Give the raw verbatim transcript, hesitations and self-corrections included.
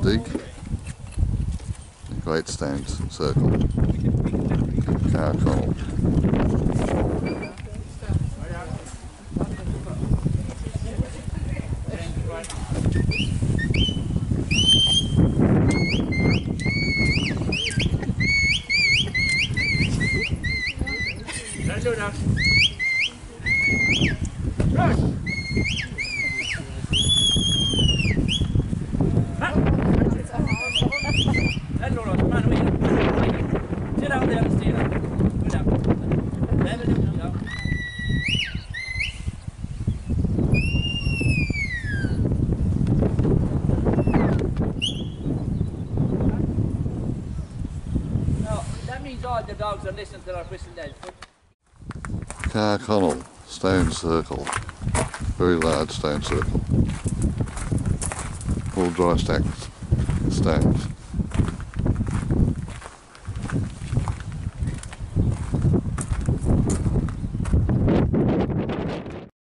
dig. Great Stones Circle. Carconnell. Don't do that. Rush! Allora, mano mia. Sit down there and stay there. Go down. Then let him down. Now, that means all the dogs are listening to our whistle then. Carconnell Stone Circle. Very large stone circle. All dry stacked stones.